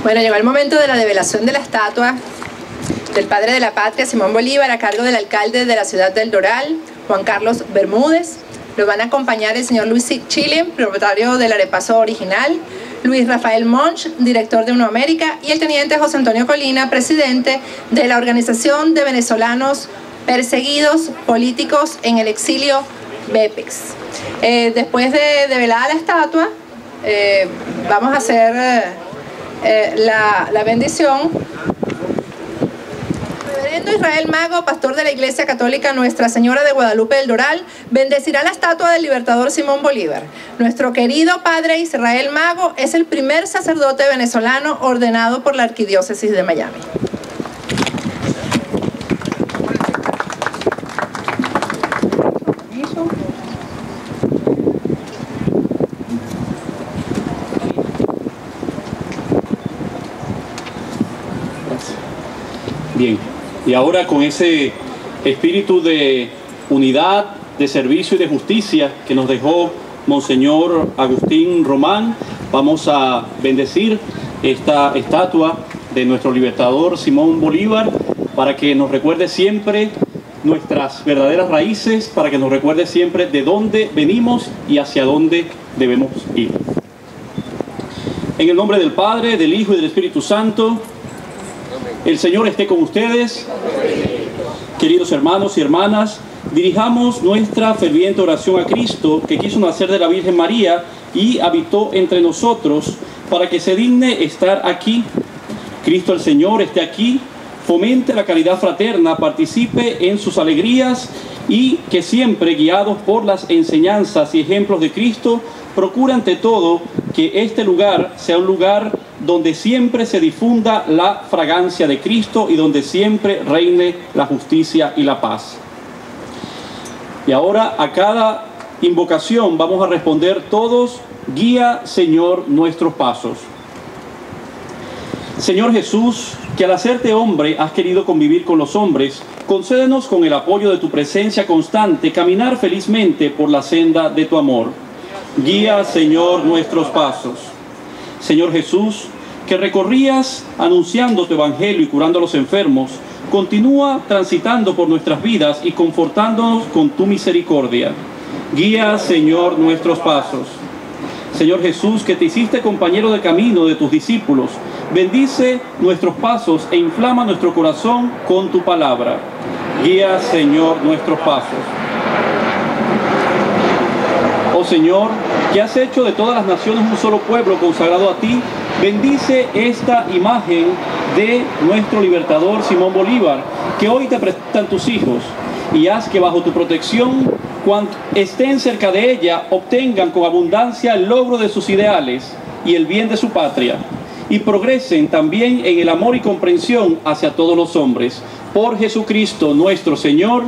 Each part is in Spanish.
Bueno, llegó el momento de la develación de la estatua del padre de la patria, Simón Bolívar, a cargo del alcalde de la ciudad del Doral, Juan Carlos Bermúdez. Lo van a acompañar el señor Luis Chile, propietario del arepaso original, Luis Rafael Monch, director de UnoAmérica, y el teniente José Antonio Colina, presidente de la Organización de Venezolanos Perseguidos Políticos en el Exilio, BEPEX. Después de develada la estatua, vamos a hacer la bendición. Reverendo Israel Mago, pastor de la Iglesia Católica Nuestra Señora de Guadalupe del Doral, bendecirá la estatua del libertador Simón Bolívar. Nuestro querido padre Israel Mago es el primer sacerdote venezolano ordenado por la Arquidiócesis de Miami. Bien, y ahora con ese espíritu de unidad, de servicio y de justicia que nos dejó Monseñor Agustín Román, vamos a bendecir esta estatua de nuestro libertador Simón Bolívar para que nos recuerde siempre nuestras verdaderas raíces, para que nos recuerde siempre de dónde venimos y hacia dónde debemos ir. En el nombre del Padre, del Hijo y del Espíritu Santo. El Señor esté con ustedes. Queridos hermanos y hermanas, dirijamos nuestra ferviente oración a Cristo, que quiso nacer de la Virgen María y habitó entre nosotros, para que se digne estar aquí. Cristo el Señor esté aquí, fomente la caridad fraterna, participe en sus alegrías y que siempre, guiados por las enseñanzas y ejemplos de Cristo, procure ante todo que este lugar sea un lugar donde siempre se difunda la fragancia de Cristo y donde siempre reine la justicia y la paz. Y ahora a cada invocación vamos a responder todos: guía, Señor, nuestros pasos. Señor Jesús, que al hacerte hombre has querido convivir con los hombres, concédenos con el apoyo de tu presencia constante caminar felizmente por la senda de tu amor. Guía, Señor, nuestros pasos. Señor Jesús, que recorrías anunciando tu evangelio y curando a los enfermos, continúa transitando por nuestras vidas y confortándonos con tu misericordia. Guía, Señor, nuestros pasos. Señor Jesús, que te hiciste compañero de camino de tus discípulos, bendice nuestros pasos e inflama nuestro corazón con tu palabra. Guía, Señor, nuestros pasos. Oh Señor, que has hecho de todas las naciones un solo pueblo consagrado a ti, bendice esta imagen de nuestro libertador Simón Bolívar, que hoy te presentan tus hijos, y haz que bajo tu protección, cuando estén cerca de ella, obtengan con abundancia el logro de sus ideales y el bien de su patria, y progresen también en el amor y comprensión hacia todos los hombres. Por Jesucristo nuestro Señor.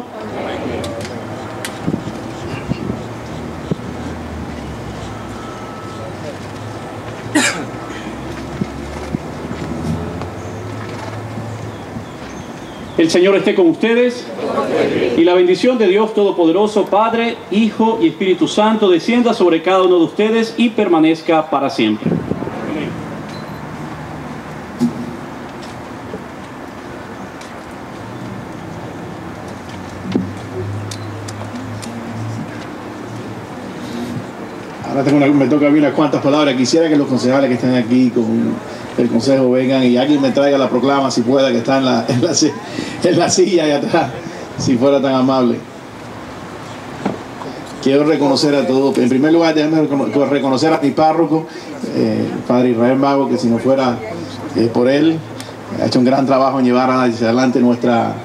El Señor esté con ustedes y la bendición de Dios Todopoderoso, Padre, Hijo y Espíritu Santo, descienda sobre cada uno de ustedes y permanezca para siempre. Ahora me toca a mí unas cuantas palabras. Quisiera que los concejales que están aquí con el consejo vengan y alguien me traiga la proclama, si pueda, que está en la silla de atrás, si fuera tan amable. Quiero reconocer a todos. En primer lugar, déjenme reconocer a mi párroco, Padre Israel Mago, que si no fuera por él, ha hecho un gran trabajo en llevar hacia adelante nuestra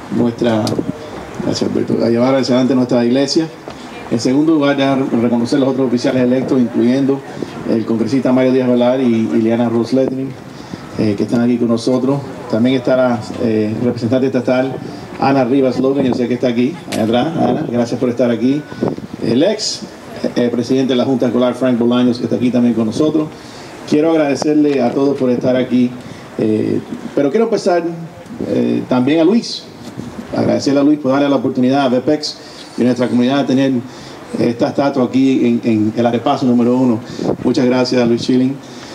iglesia. En segundo lugar, reconocer a los otros oficiales electos, incluyendo el congresista Mario Díaz Velar y Liana Rosletning, que están aquí con nosotros. También está la representante estatal Ana Rivas Logan, yo sé que está aquí, allá atrás. Ana, gracias por estar aquí. El ex presidente de la Junta Escolar, Frank Bolaños, que está aquí también con nosotros. Quiero agradecerle a todos por estar aquí, pero quiero empezar también a Luis, agradecerle a Luis por darle la oportunidad a BEPEX y a nuestra comunidad de tener esta estatua aquí en el arepaso número 1. Muchas gracias, Luis Schilling.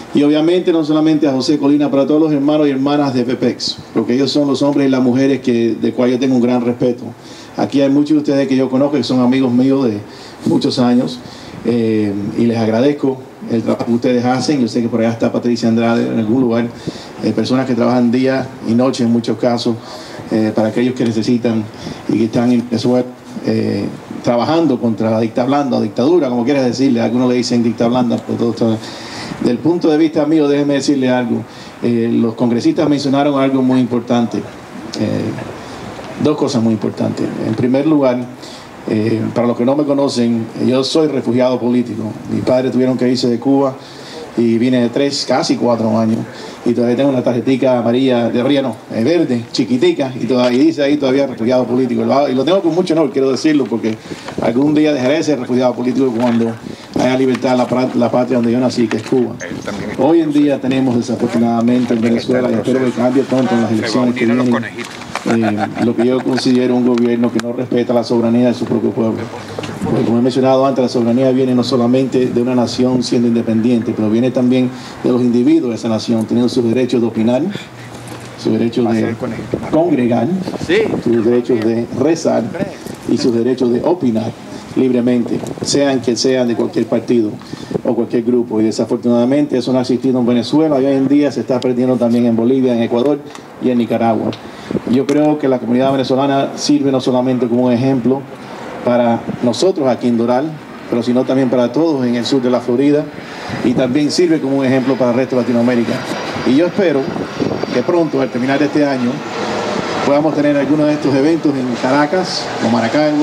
Y obviamente no solamente a José Colina, pero a todos los hermanos y hermanas de PPEX, porque ellos son los hombres y las mujeres de cual yo tengo un gran respeto. Aquí hay muchos de ustedes que yo conozco, que son amigos míos de muchos años, y les agradezco el trabajo que ustedes hacen. Yo sé que por allá está Patricia Andrade en algún lugar, personas que trabajan día y noche en muchos casos, para aquellos que necesitan y que están en Venezuela, trabajando contra la dictadura, como quieras decirle. Algunos le dicen dicta blanda, pero todo está. Del punto de vista mío, déjeme decirle algo. Los congresistas mencionaron algo muy importante, dos cosas muy importantes. En primer lugar, para los que no me conocen, yo soy refugiado político. Mis padres tuvieron que irse de Cuba y vine de casi 4 años, y todavía tengo una tarjetica amarilla, verde, chiquitica, y dice ahí todavía refugiado político. Y lo tengo con mucho honor, quiero decirlo, porque algún día dejaré de ser refugiado político cuando haya libertad en la patria donde yo nací, que es Cuba. Hoy en día tenemos desafortunadamente en Venezuela, y espero que cambie pronto en las elecciones que vienen, lo que yo considero un gobierno que no respeta la soberanía de su propio pueblo. Porque, como he mencionado antes, la soberanía viene no solamente de una nación siendo independiente, pero viene también de los individuos de esa nación, teniendo sus derechos de opinar, sus derechos de congregar, sus derechos de rezar y sus derechos de opinar libremente, sean que sean de cualquier partido o cualquier grupo. Y desafortunadamente eso no ha existido en Venezuela, y hoy en día se está perdiendo también en Bolivia, en Ecuador y en Nicaragua. Yo creo que la comunidad venezolana sirve no solamente como un ejemplo para nosotros aquí en Doral, pero sino también para todos en el sur de la Florida, y también sirve como un ejemplo para el resto de Latinoamérica. Y yo espero que pronto, al terminar este año, podamos tener algunos de estos eventos en Caracas o Maracaibo,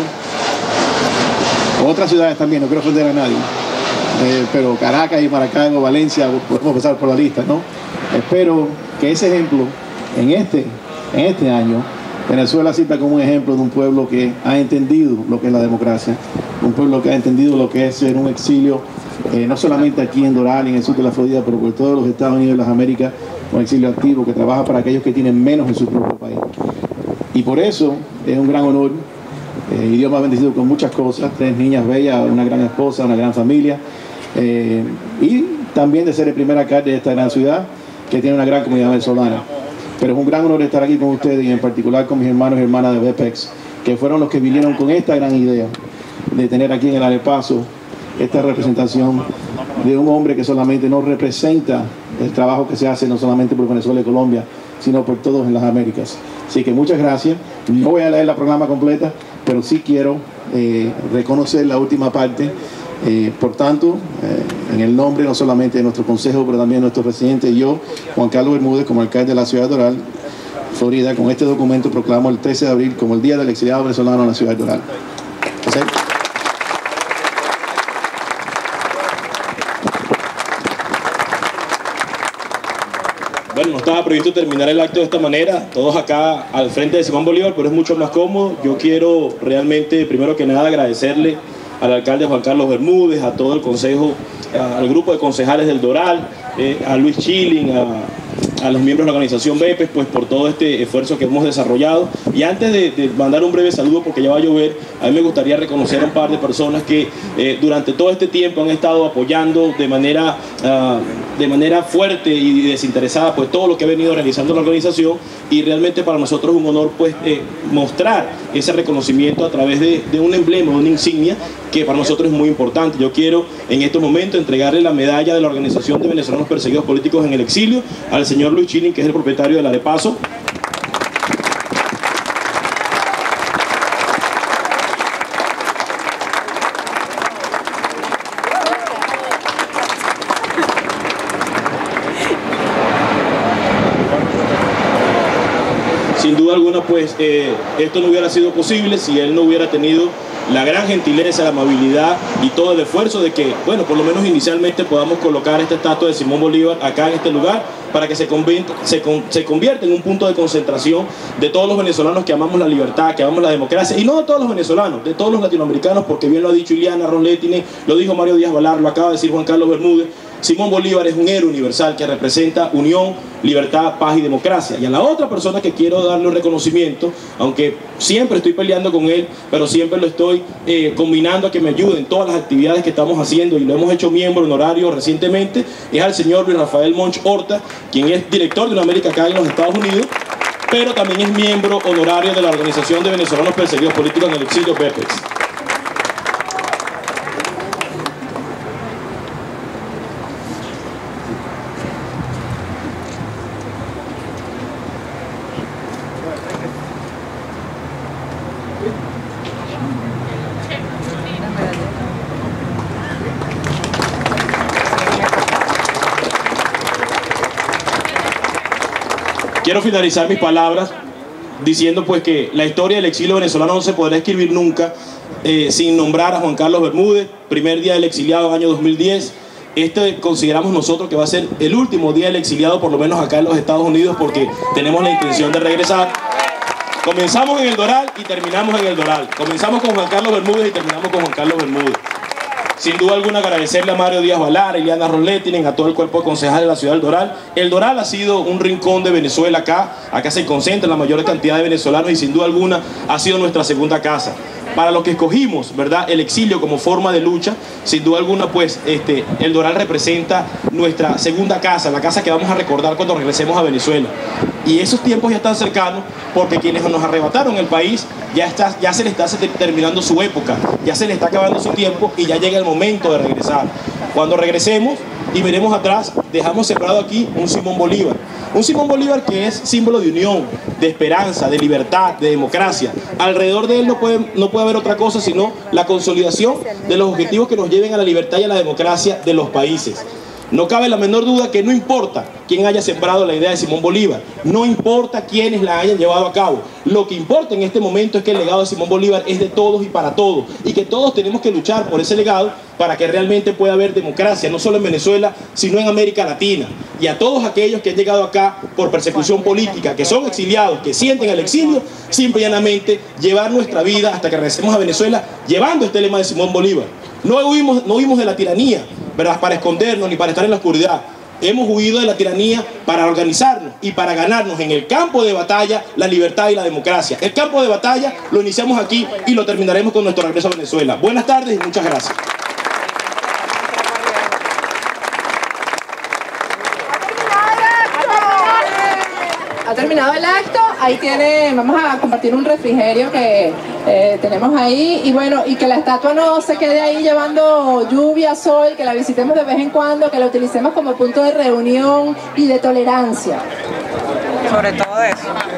o otras ciudades también, no quiero ofender a nadie, pero Caracas y Maracaibo, Valencia, podemos pasar por la lista, ¿no? Espero que ese ejemplo en este año Venezuela sirva como un ejemplo de un pueblo que ha entendido lo que es la democracia, un pueblo que ha entendido lo que es ser un exilio, no solamente aquí en Doral y en el sur de la Florida, pero por todos los Estados Unidos de las Américas, un exilio activo que trabaja para aquellos que tienen menos en su propio país. Y por eso es un gran honor, y Dios me ha bendecido con muchas cosas, 3 niñas bellas, una gran esposa, una gran familia, y también de ser el primer alcalde de esta gran ciudad que tiene una gran comunidad venezolana. Pero es un gran honor estar aquí con ustedes, y en particular con mis hermanos y hermanas de BPEX, que fueron los que vinieron con esta gran idea de tener aquí en el Arepazo esta representación de un hombre que solamente no representa el trabajo que se hace no solamente por Venezuela y Colombia, sino por todos en las Américas. Así que muchas gracias. No voy a leer la programa completa, pero sí quiero reconocer la última parte. Por tanto, en el nombre no solamente de nuestro consejo, pero también de nuestro presidente y yo, Juan Carlos Bermúdez, como alcalde de la ciudad de Doral, Florida, con este documento proclamo el 13 de abril como el Día del Exiliado Venezolano en la ciudad de Doral. ¿Sí? Bueno, no estaba previsto terminar el acto de esta manera, todos acá al frente de Simón Bolívar, pero es mucho más cómodo. Yo quiero realmente, primero que nada, agradecerle al alcalde Juan Carlos Bermúdez, a todo el consejo, al grupo de concejales del Doral, a Luis Chilling, a los miembros de la organización BPEX, pues por todo este esfuerzo que hemos desarrollado. Y antes de mandar un breve saludo, porque ya va a llover, a mí me gustaría reconocer a un par de personas que durante todo este tiempo han estado apoyando de manera fuerte y desinteresada pues todo lo que ha venido realizando la organización, y realmente para nosotros es un honor pues mostrar ese reconocimiento a través de un emblema, de una insignia que para nosotros es muy importante. Yo quiero en estos momentos entregarle la medalla de la Organización de Venezolanos Perseguidos Políticos en el Exilio al señor Luis Chilling, que es el propietario del Arepazo. Sin duda alguna, pues esto no hubiera sido posible si él no hubiera tenido la gran gentileza, la amabilidad y todo el esfuerzo de que, bueno, por lo menos inicialmente podamos colocar esta estatua de Simón Bolívar acá en este lugar, para que se convierta en un punto de concentración de todos los venezolanos que amamos la libertad, que amamos la democracia, y no de todos los venezolanos, de todos los latinoamericanos, porque bien lo ha dicho Ileana Ros Letinen, lo dijo Mario Díaz Balart, lo acaba de decir Juan Carlos Bermúdez. Simón Bolívar es un héroe universal que representa unión, libertad, paz y democracia. Y a la otra persona que quiero darle un reconocimiento, aunque siempre estoy peleando con él, pero siempre lo estoy combinando a que me ayude en todas las actividades que estamos haciendo, y lo hemos hecho miembro honorario recientemente, es al señor Luis Rafael Monch Horta, quien es director de una América acá en los Estados Unidos, pero también es miembro honorario de la Organización de Venezolanos Perseguidos Políticos en el Exilio, VEPEX. Quiero finalizar mis palabras diciendo pues que la historia del exilio venezolano no se podrá escribir nunca sin nombrar a Juan Carlos Bermúdez, primer día del exiliado, año 2010. Consideramos nosotros que va a ser el último día del exiliado, por lo menos acá en los Estados Unidos, porque tenemos la intención de regresar. Comenzamos en el Doral y terminamos en el Doral. Comenzamos con Juan Carlos Bermúdez y terminamos con Juan Carlos Bermúdez. Sin duda alguna agradecerle a Mario Díaz Valar, a Ileana Rosletinen, a todo el cuerpo de concejales de la ciudad del Doral. El Doral ha sido un rincón de Venezuela acá se concentra la mayor cantidad de venezolanos y sin duda alguna ha sido nuestra segunda casa. Para los que escogimos, ¿verdad?, el exilio como forma de lucha, sin duda alguna pues el Doral representa nuestra segunda casa, la casa que vamos a recordar cuando regresemos a Venezuela. Y esos tiempos ya están cercanos porque quienes nos arrebataron el país ya se le está terminando su época, ya se le está acabando su tiempo y ya llega el momento de regresar. Cuando regresemos y miremos atrás, dejamos sembrado aquí un Simón Bolívar. Un Simón Bolívar que es símbolo de unión, de esperanza, de libertad, de democracia. Alrededor de él no puede haber otra cosa sino la consolidación de los objetivos que nos lleven a la libertad y a la democracia de los países. No cabe la menor duda que no importa quién haya sembrado la idea de Simón Bolívar, no importa quiénes la hayan llevado a cabo. Lo que importa en este momento es que el legado de Simón Bolívar es de todos y para todos, y que todos tenemos que luchar por ese legado para que realmente pueda haber democracia, no solo en Venezuela, sino en América Latina. Y a todos aquellos que han llegado acá por persecución política, que son exiliados, que sienten el exilio, simple y llanamente llevar nuestra vida hasta que regresemos a Venezuela llevando este lema de Simón Bolívar. No huimos de la tiranía, ¿verdad?, para escondernos ni para estar en la oscuridad. Hemos huido de la tiranía para organizarnos y para ganarnos en el campo de batalla la libertad y la democracia. El campo de batalla lo iniciamos aquí y lo terminaremos con nuestro regreso a Venezuela. Buenas tardes y muchas gracias. Ha terminado el acto, ahí vamos a compartir un refrigerio que tenemos ahí, y bueno, y que la estatua no se quede ahí llevando lluvia, sol, que la visitemos de vez en cuando, que la utilicemos como punto de reunión y de tolerancia. Sobre todo eso.